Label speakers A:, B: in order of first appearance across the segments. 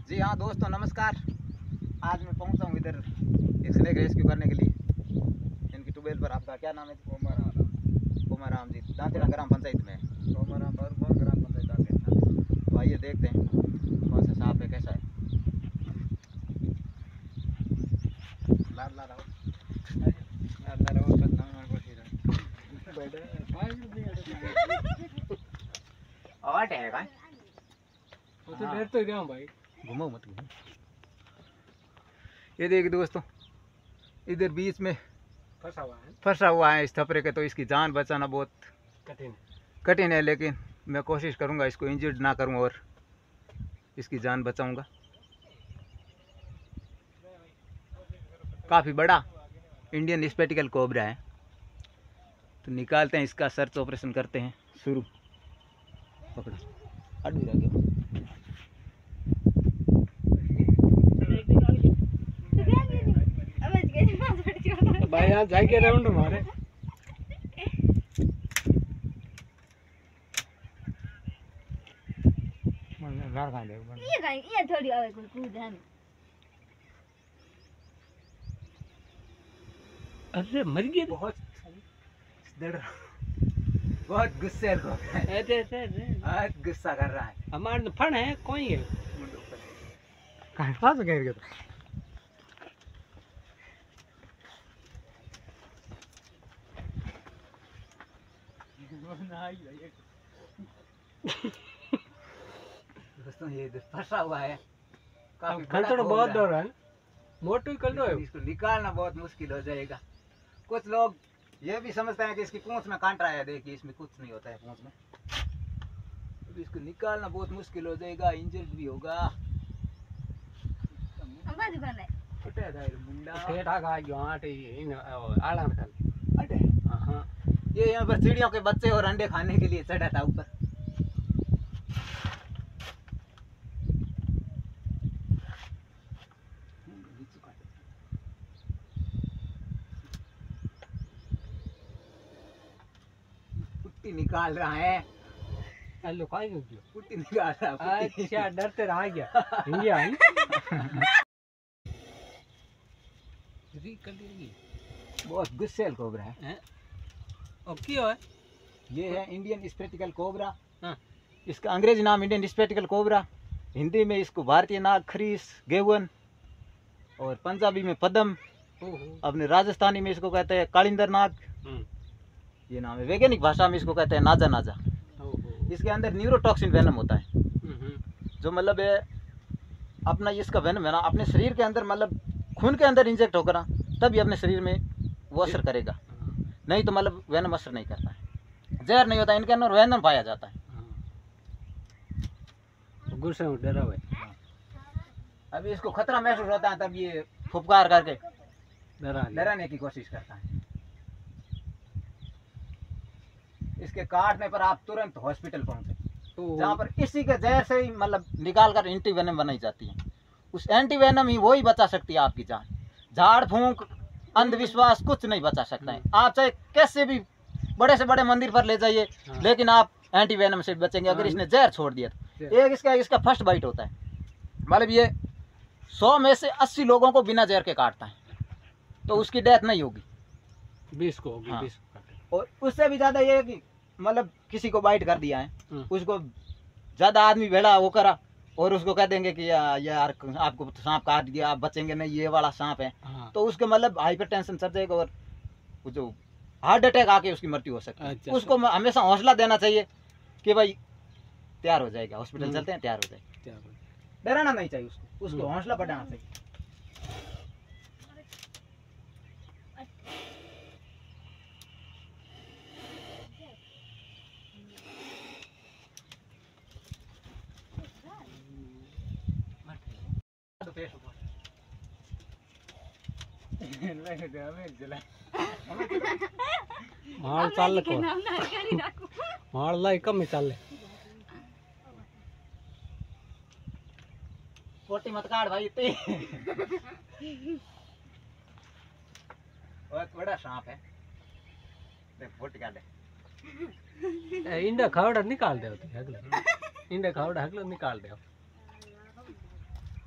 A: जी हाँ दोस्तों, नमस्कार। आज मैं पहुंचा हूँ इधर स्नेक रेस्क्यू करने के लिए। इनकी ट्यूबवेल पर। आपका क्या नाम है? ओमराम जी, दांतेरा ग्राम पंचायत में।
B: ओमराम ग्राम पंचायत दांतेरा।
A: तो आइए देखते हैं कौन सा सांप है, कैसा है। और है भाई,
B: वो तो डर तो गया भाई।
A: घूमो मत घूमो। ये देखिए दोस्तों, इधर बीच में फंसा हुआ है इस थपरे के। तो इसकी जान बचाना बहुत कठिन है, लेकिन मैं कोशिश करूंगा इसको इंजर्ड ना करूं और इसकी जान बचाऊंगा। काफ़ी बड़ा इंडियन स्पेटिकल कोबरा है। तो निकालते हैं इसका, सर्च ऑपरेशन करते हैं शुरू। पकड़ो, अड़ भी रह गया।
B: भाई यहाँ जाके राउंड मारे।
C: ये थोड़ी आवे कोई कूद है।
B: अरे मर गया।
A: बहुत गुस्से को बहुत गुस्सा कर रहा है।
B: हमारे फन है कोई है
A: कहाँ से गिर गया? दोस्तों ये फंसा हुआ है, काफी बड़ा
B: खतरा बहुत
A: कोबरा
B: डर है। मोटू कर दो।
A: इसको निकालना बहुत मुश्किल हो जाएगा। कुछ लोग ये भी समझते हैं कि इसकी पूंछ में कांटा है। देखिए इसमें कुछ नहीं होता है पूंछ में। अभी इसको निकालना बहुत मुश्किल हो जाएगा, इंजर्ड भी होगा। फटे दायर मुंडा
B: ठेठा खा गयो आटे इन आला में
A: अटे। हाँ, ये यहाँ पर चिड़ियों के बच्चे और अंडे खाने के लिए चढ़ा था ऊपर। पुट्टी निकाल रहा है।
B: हेलो खाई गयो।
A: पुट्टी निकाल रहा है।
B: अच्छा डरते रह गया इंडिया है।
A: बहुत गुस्सेल कोबरा है।
B: अब क्यों है?
A: ये है इंडियन स्पेटिकल कोबरा।
B: हाँ।
A: इसका अंग्रेजी नाम इंडियन स्पेटिकल कोबरा, हिंदी में इसको भारतीय नाग खरीस गेवन और पंजाबी में पदम, अपने राजस्थानी में इसको कहते हैं कालिंदर नाग। ये नाम है। वैज्ञानिक भाषा में इसको कहते हैं नाजा नाजा। इसके अंदर न्यूरोटॉक्सिन वेनम होता है, जो मतलब है अपना इसका वेनम है ना, अपने शरीर के अंदर मतलब खून के अंदर इंजेक्ट होकर ना तभी अपने शरीर में वो असर करेगा, नहीं तो मतलब वेनम असर नहीं करता है। जहर नहीं होता इनके अंदर, वेनम पाया जाता है।
B: गुस्से में डरा हुआ।
A: अभी इसको खतरा महसूस होता है तब ये फुफकार करके डराने की कोशिश करता है। इसके काटने पर आप तुरंत हॉस्पिटल पहुंचे, जहाँ पर इसी के जहर से ही मतलब निकाल कर एंटी वेनम बनाई जाती है। उस एंटी वेनम ही वही बचा सकती है आपकी जान। झाड़ फूंक अंधविश्वास कुछ नहीं बचा सकता है। आप चाहे कैसे भी बड़े से बड़े मंदिर पर ले जाइए, लेकिन आप एंटी वेनम से बचेंगे अगर इसने जहर छोड़ दिया तो। एक इसका फर्स्ट बाइट होता है, मतलब ये 100 में से 80 लोगों को बिना जहर के काटता है, तो उसकी डेथ नहीं होगी।
B: 20 को होगी।
A: हाँ।
B: 20
A: और उससे भी ज्यादा ये है कि मतलब किसी को बाइट कर दिया है, उसको ज्यादा आदमी भेड़ा वो करा और उसको कह देंगे कि यार आपको सांप काट दिया, आप बचेंगे नहीं, ये वाला सांप है। तो उसके मतलब हाइपरटेंशन चढ़ जाएगा और जो हार्ट अटैक आके उसकी मृत्यु हो सकती है। उसको हमेशा हौसला देना चाहिए कि भाई तैयार हो जाएगा, हॉस्पिटल चलते हैं, तैयार हो जाएगा। डराना नहीं चाहिए उसको हौसला बढ़ाना चाहिए।
B: माल चाल को माल लाई कम ही चाले।
A: पोटी मत काट भाई इतनी। बहुत बड़ा सांप है। देख पोटी काट दे।
B: इंडा खावड़ा निकाल दे। इंडा खावड़ा हगलो निकाल दे।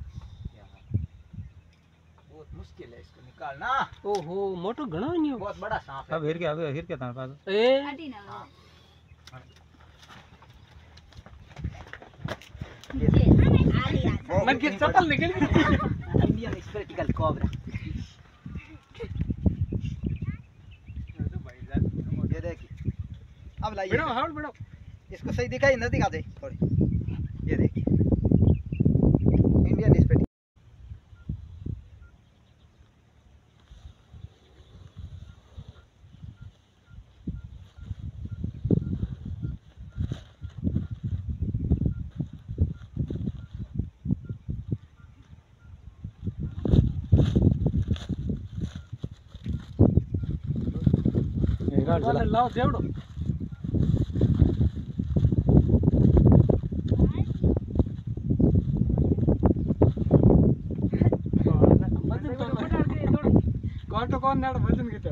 A: मुश्किल है इसको निकालना।
B: ओहो मोटो घणो नहीं हो।
A: बहुत बड़ा सांप है।
C: अब हिर के तार पास
B: ए
A: हाँ।
B: मन की चप्पल निकल गई।
A: Indian spectacled cobra. ये देखिए, अब लाइए
B: बढ़ो हाउल बढ़ो।
A: इसको सही दिखाई, नजदीक आ जाए थोड़ी। ये देखिए इंडियन स्पेटिकल।
B: वाले लाओ देवड़ो। तो कौन नाड़ वजन कितना?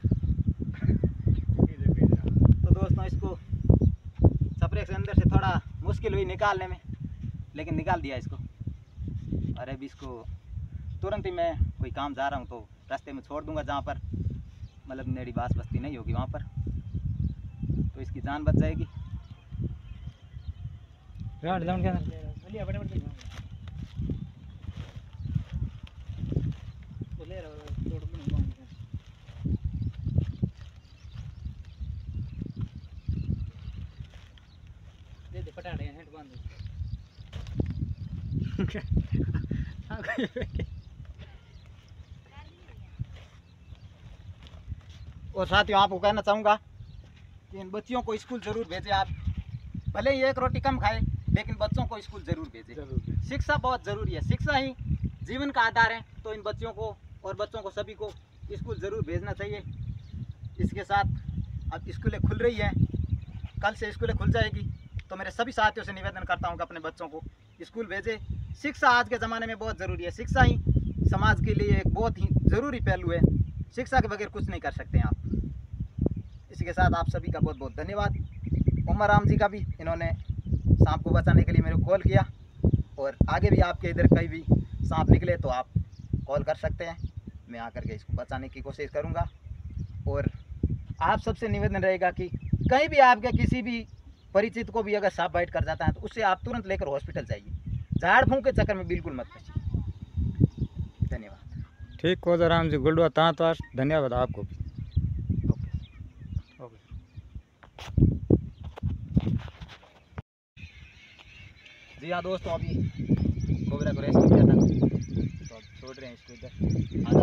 A: तो दोस्तों इसको स्प्रे के अंदर से थोड़ा मुश्किल हुई निकालने में, लेकिन निकाल दिया इसको। और अब इसको तुरंत ही मैं कोई काम जा रहा हूँ तो रास्ते में छोड़ दूंगा, जहाँ पर मतलब नेड़ी बास बस्ती नहीं होगी वहाँ पर, तो इसकी जान बच जाएगी। और साथियों आपको कहना चाहूँगा कि इन बच्चियों को स्कूल ज़रूर भेजें आप। भले ही एक रोटी कम खाए, लेकिन बच्चों को स्कूल ज़रूर भेजें। शिक्षा बहुत ज़रूरी है, शिक्षा ही जीवन का आधार है। तो इन बच्चियों को और बच्चों को सभी को स्कूल ज़रूर भेजना चाहिए। इसके साथ अब स्कूलें खुल रही हैं, कल से स्कूलें खुल जाएगी, तो मेरे सभी साथियों से निवेदन करता हूँ कि अपने बच्चों को स्कूल भेजें। शिक्षा आज के ज़माने में बहुत ज़रूरी है। शिक्षा ही समाज के लिए एक बहुत ही ज़रूरी पहलू है। शिक्षा के बगैर कुछ नहीं कर सकते हैं आप। इसी के साथ आप सभी का बहुत बहुत धन्यवाद। उमर राम जी का भी, इन्होंने सांप को बचाने के लिए मेरे को कॉल किया। और आगे भी आपके इधर कहीं भी सांप निकले तो आप कॉल कर सकते हैं, मैं आकर के इसको बचाने की कोशिश करूँगा। और आप सबसे निवेदन रहेगा कि कहीं भी आपके किसी भी परिचित को भी अगर सांप बाइट कर जाता है तो उससे आप तुरंत लेकर हॉस्पिटल जाइए। झाड़ फूंक के चक्कर में बिल्कुल मत फंसिए। धन्यवाद।
C: ठीक कोजा राम जी गुलडुआ तांतवार, धन्यवाद आपको। जी हाँ दोस्तों, अभी कोबरा को रेस्क्यू किया था, तो अब छोड़ रहे हैं इसको इधर।